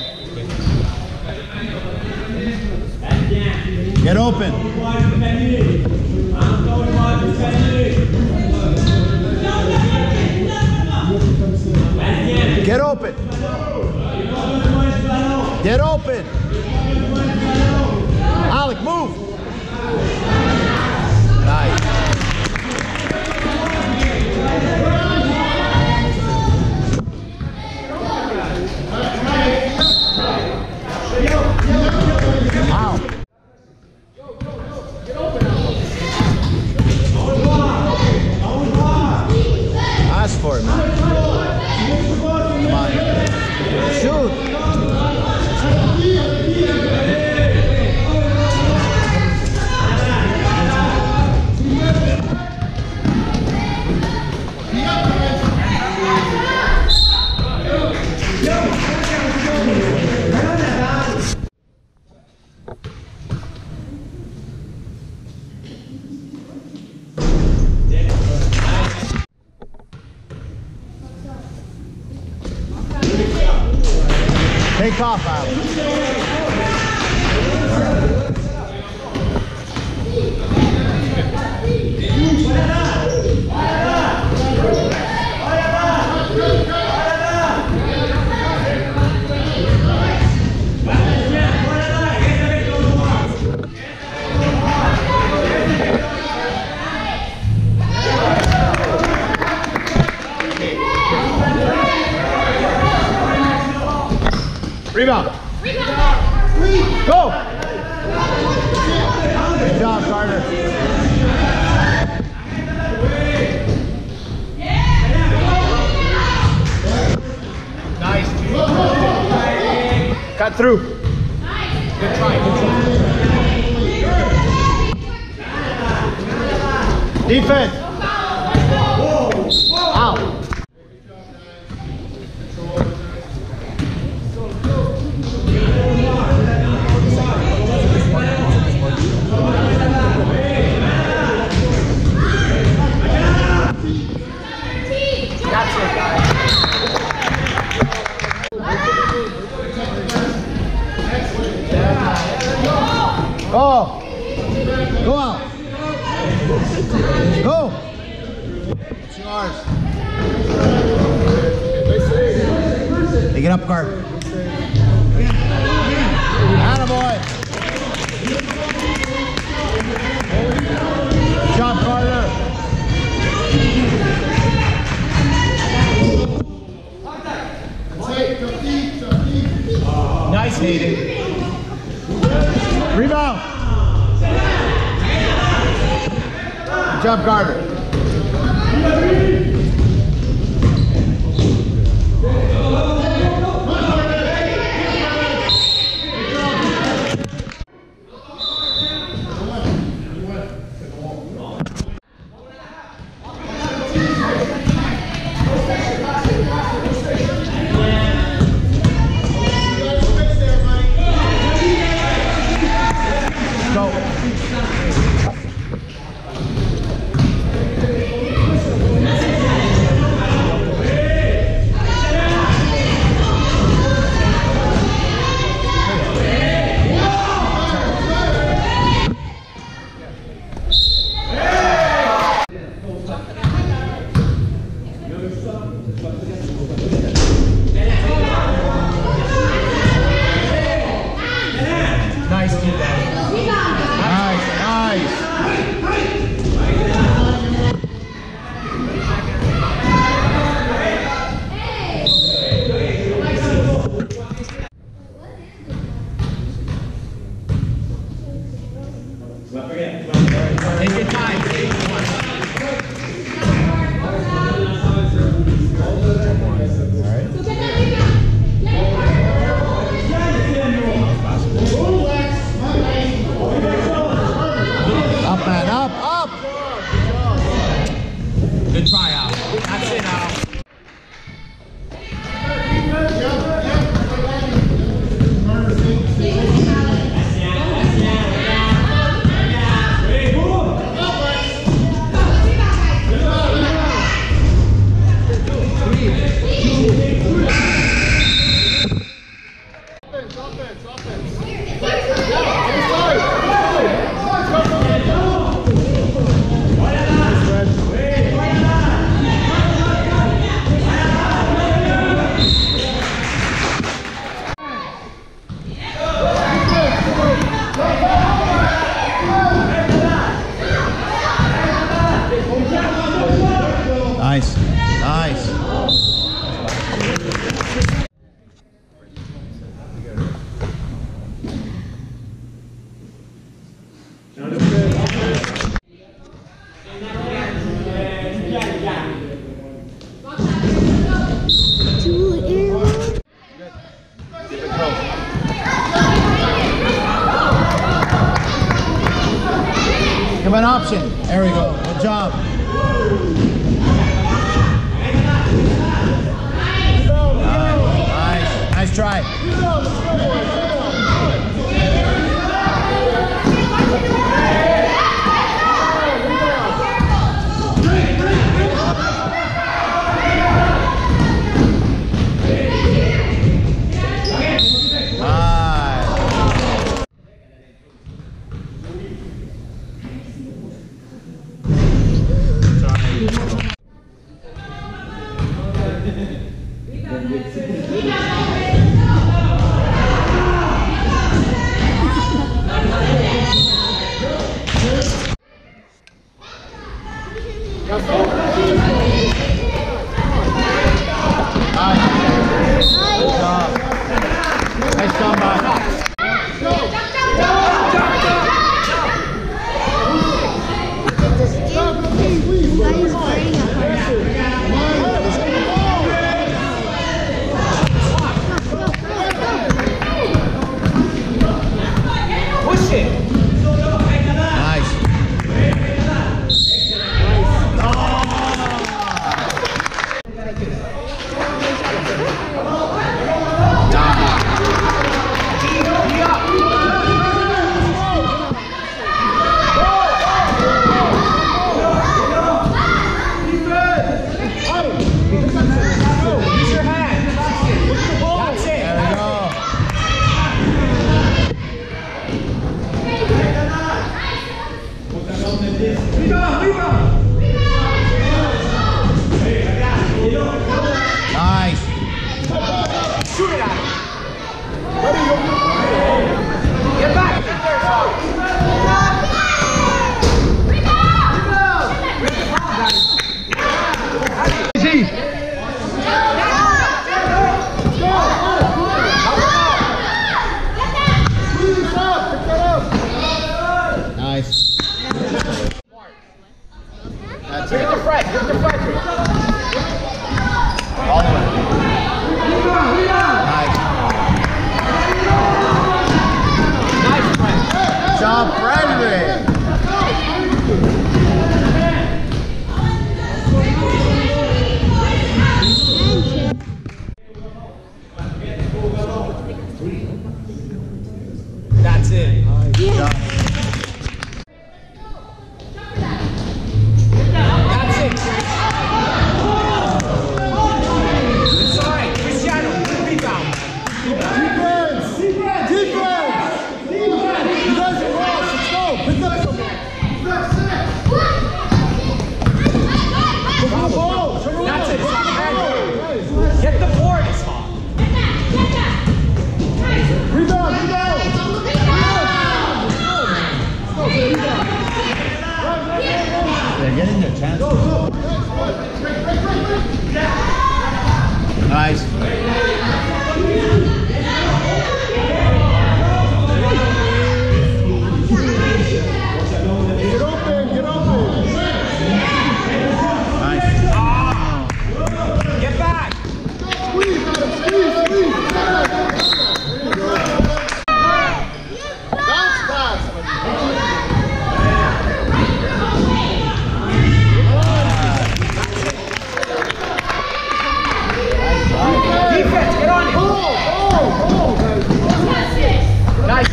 Get open. Get open. Get open. Alec, move. Nice. Wow. Ask for it, man. Come on. Shoot. Take off, Alex. Rebound. Go. Good job, Carter. Nice. Cut through. Good try. Defense. Out. Oh, go out. Go. It's yours. Take it up, Carter. Attaboy. Good job, Carter. Nice, Hayden. Rebound. Good job, Carter. him an option. There we go. Good job. Nice. Nice try. That's it. Yeah. That's it. Inside. Cristiano, good rebound. Defense! Defense! You guys are lost. Let's go. Pick up some. That's it. Stop. Get the board. It's hot. Rebound! Rebound! They're getting their chance. Nice. Get open, get open. Nice. Get back. Bounce pass. Defense, get on it. Nice.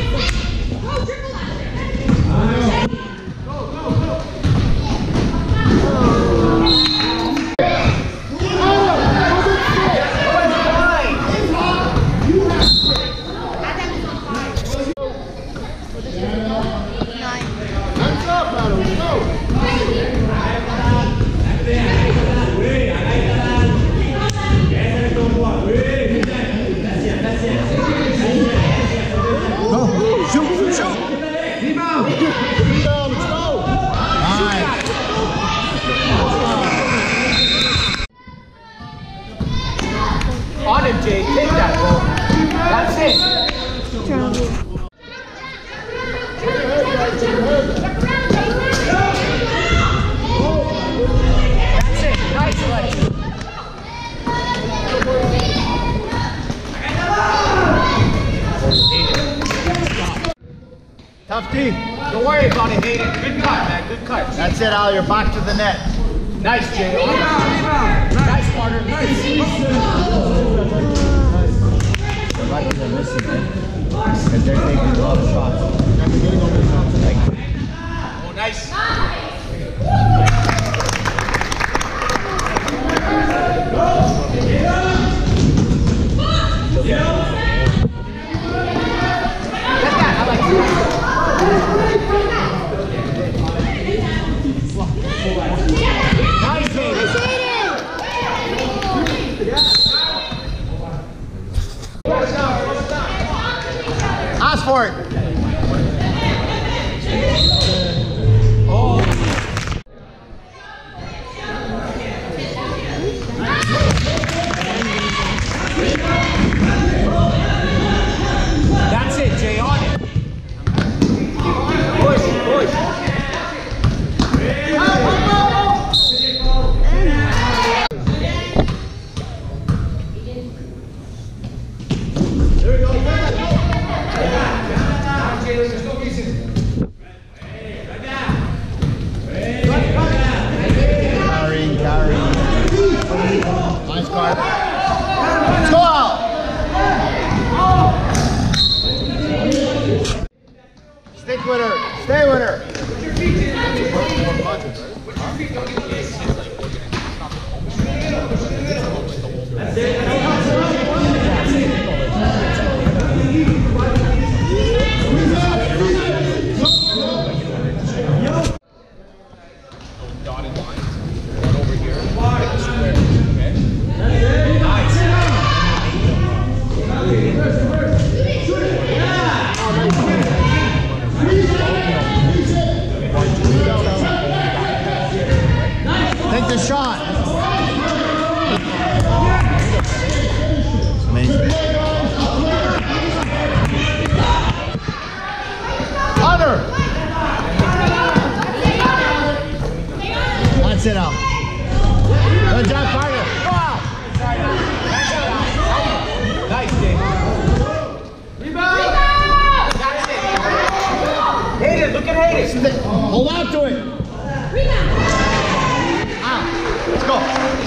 On him, Jay. Take that, bro. That's it. That's it. Nice play. Tough D. Don't worry about it, Hayden. Good cut, man. Good cut. That's it, Al. You're back to the net. Nice, Jay. Rebound. Nice, partner. Nice. The Vikings are missing, man. Because they're taking a lot of shots. They're getting over the shots. Oh, nice. Ask for it. Oh. That's it, Jay, on it. Push, push. Nice guard. Let's go out. Stick with her. Stay with her. Dotted lines. Right over here. Like a square. Okay? Nice. Take the shot. Amazing. Hunter. That's it out. Good job, Carter. Wow. Nice, Dave. Rebound! Hayden, look at Hayden. Hold on to it. Ah, let's go.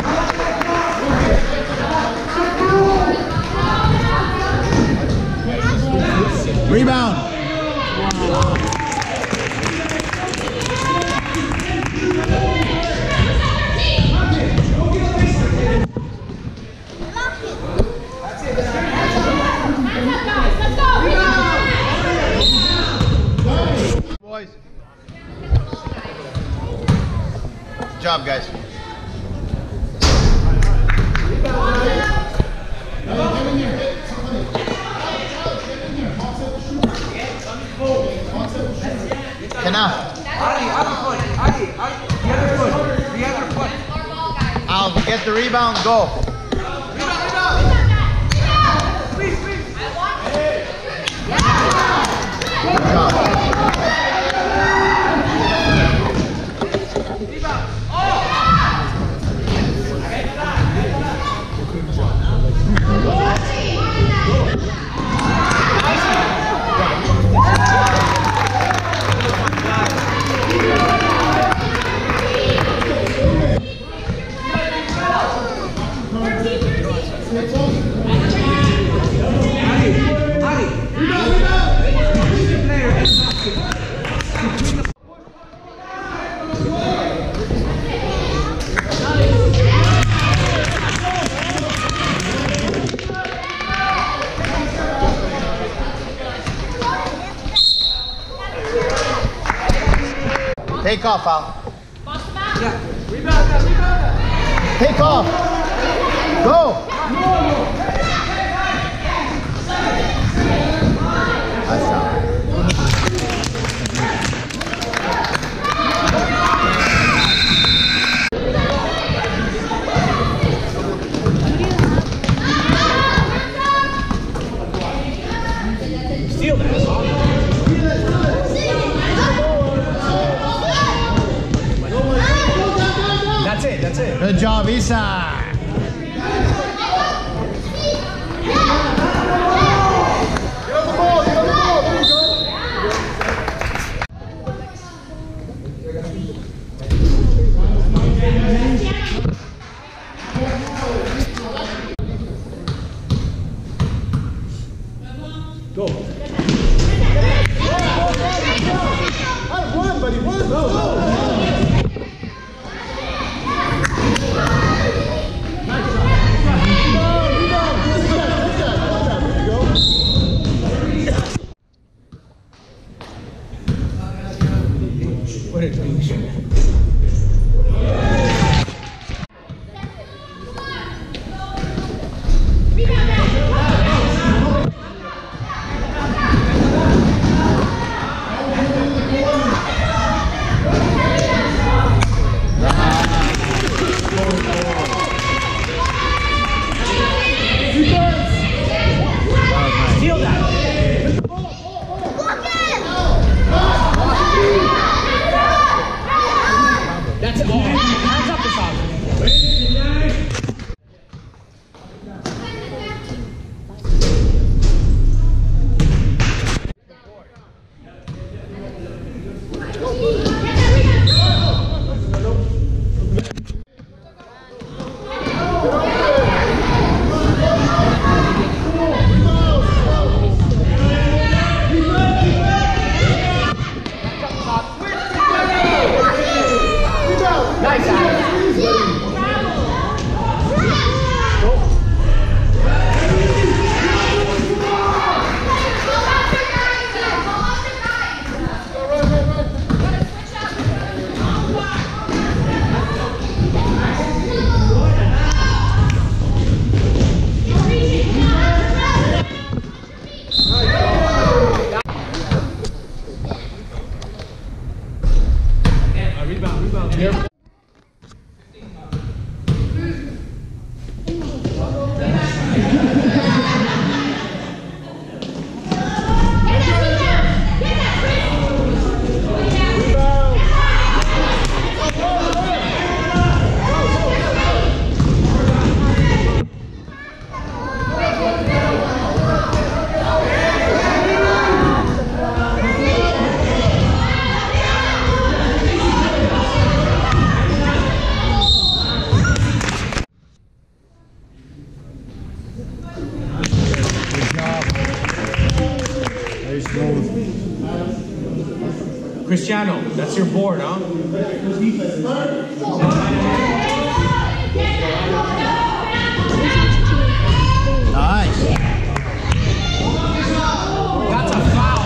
Rebound. Boys. Good job, guys. I'll get the rebound, go. Good job. Take off, Al. Yeah. Rebound. Take off. Go. That's out. Steal that. That's it. Good job, Isa. Go. I won, but he won. Go. What a dream. Cristiano, that's your board, huh? Nice. That's a foul.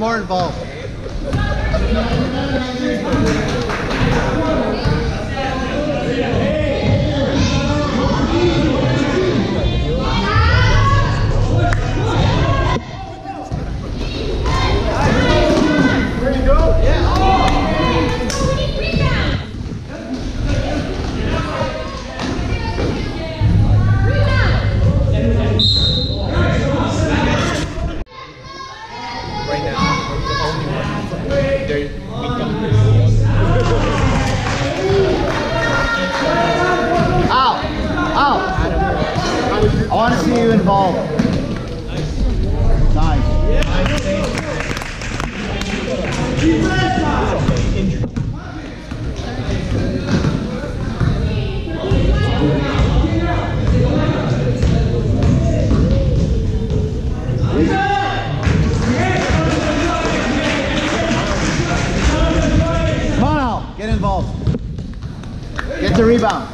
more involved. I want to see you involved. Nice. Come on out. Get involved. Get the rebound.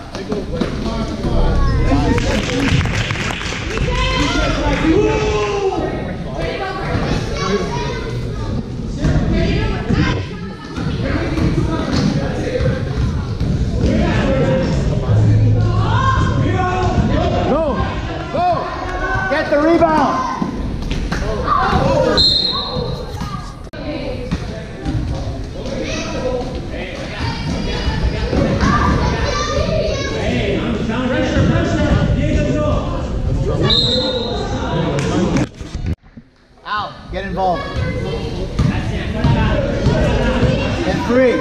Get the rebound. Out. Get involved. Get free.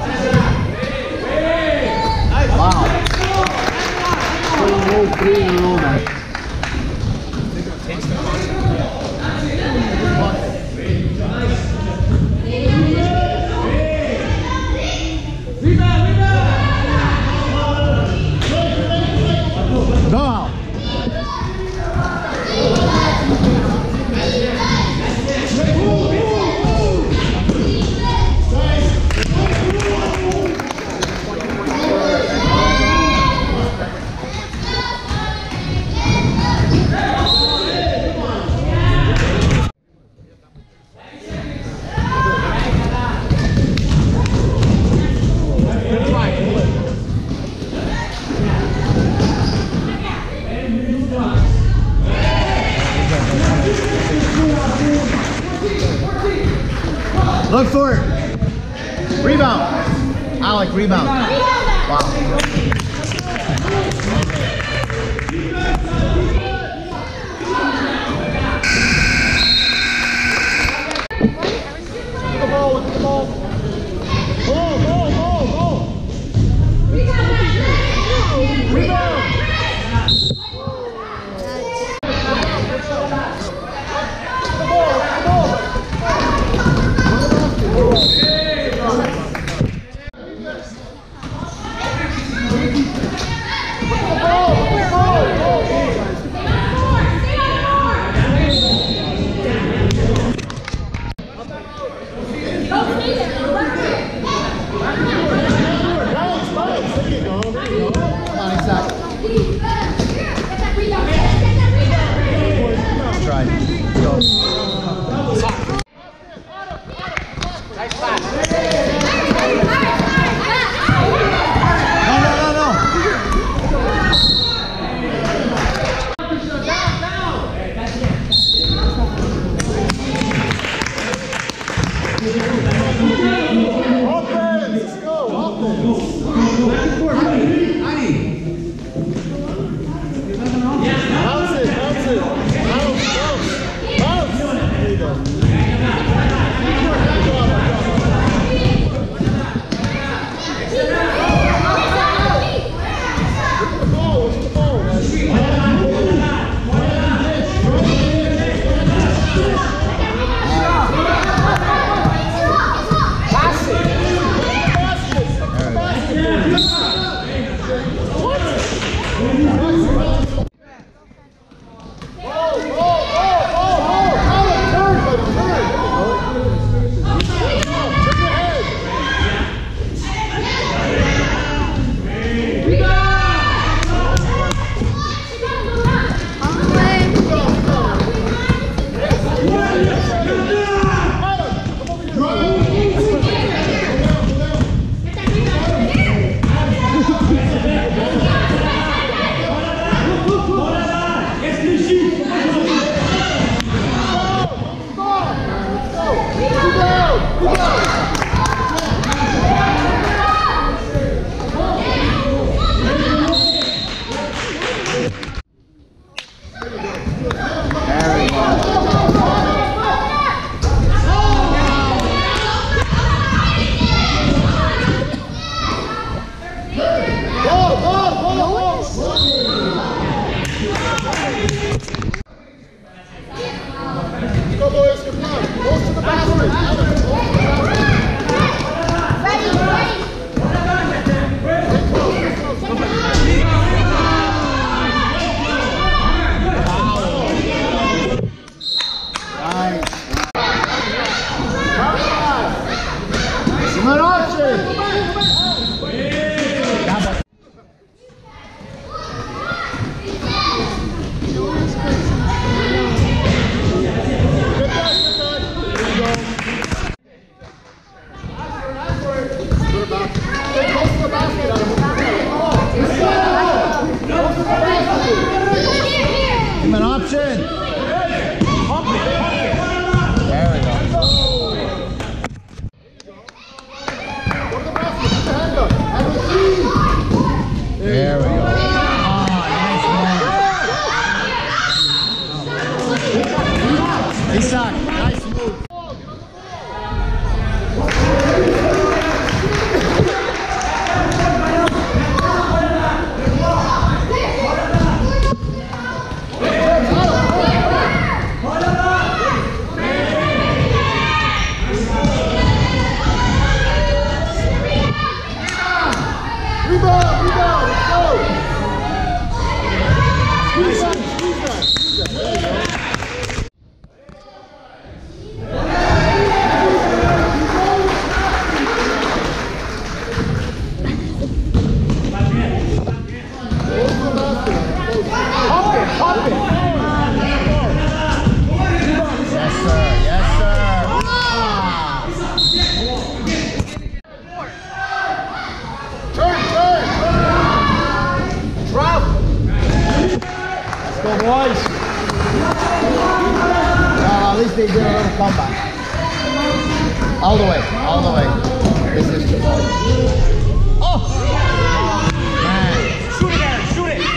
Wow. 3 in a row, man. Go out. Look for it. Rebound. Alec, rebound. Wow. The ball, look at the ball. Ball. Rebound. Try. Go. No. Offense, let's go, offense. Bounce it. Bounce. There you go. go, boys. At least they did a little comeback. All the way, all the way. This is the ball. Oh! Man. Shoot it, Aaron, shoot it!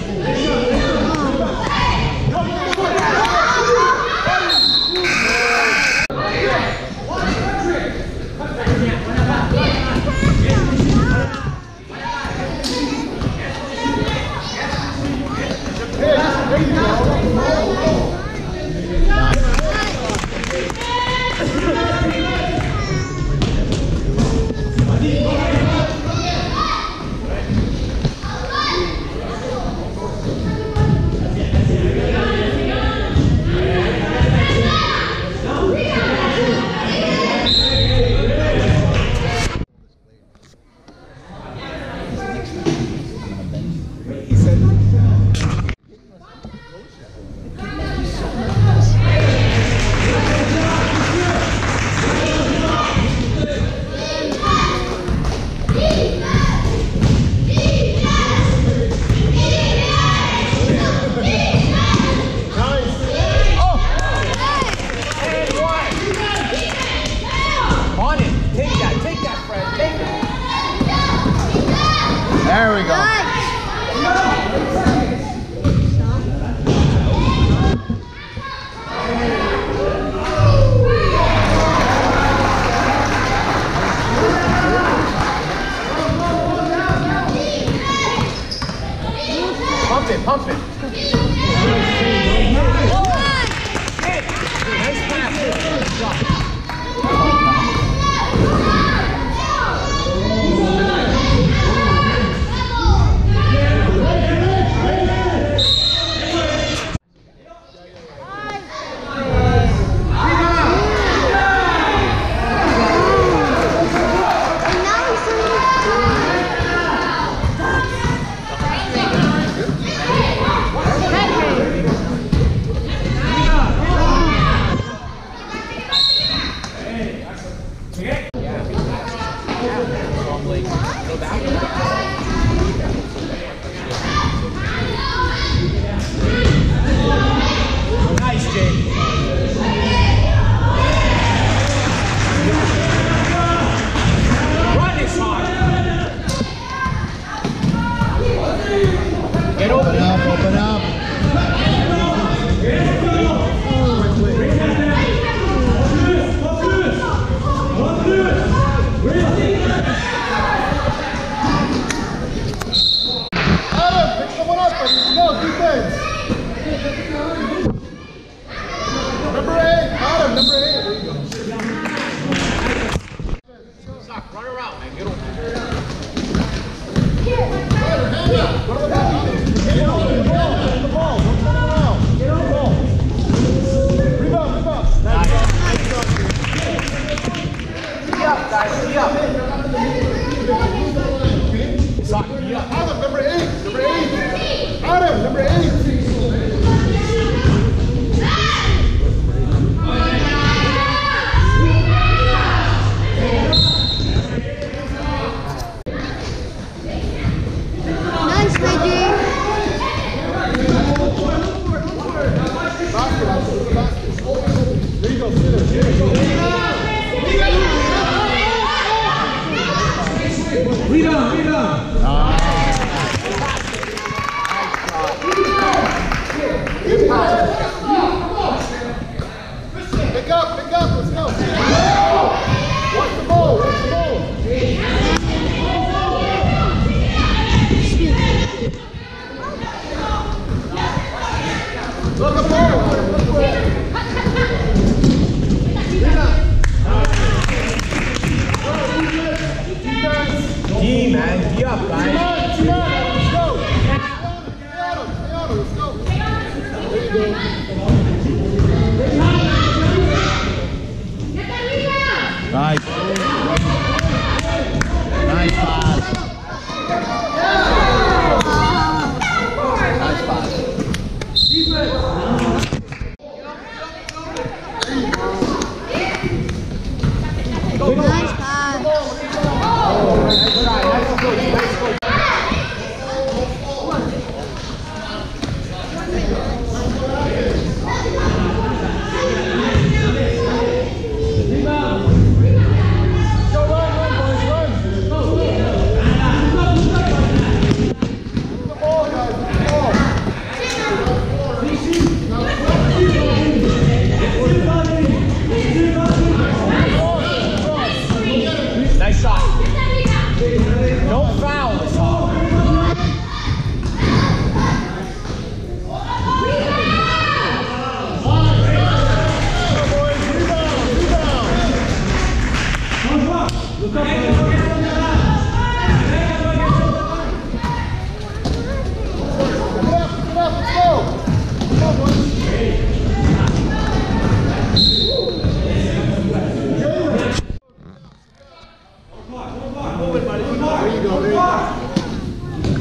There we go. Pump it, pump it. Nice pass. Open up. Adam, pick someone up. Go, defense. Number 8, Adam, number 8. There you go. Sock, run around, man. Get over here. Hand up. What about that? Get the ball. Don't turn around. Get on the ball. Rebound. Nice. Tee up, guys. Tee up. Sock, tee up. Adam, number 8. Adam, number 8. Nice, Reggie. There you go, sit there. Rebound. Good pass. Pick up, let's go. Watch the ball. Look the ball. Tee, man. Tee up, guys. Let's go. Let's go. There you go. Nice. Nice pass. Nice pass. Nice pass. Nice go.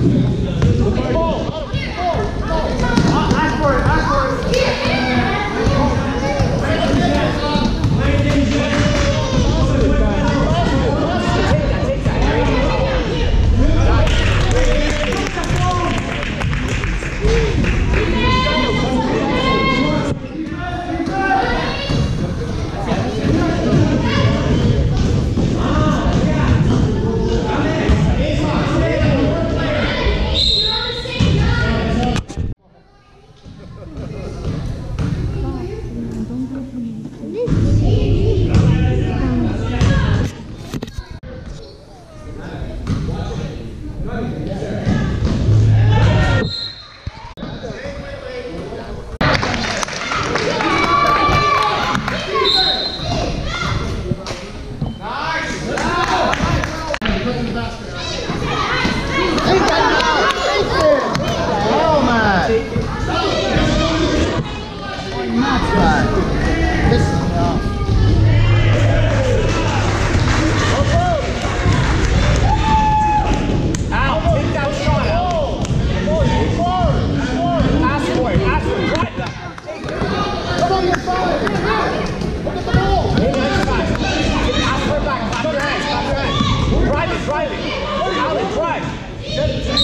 Drive.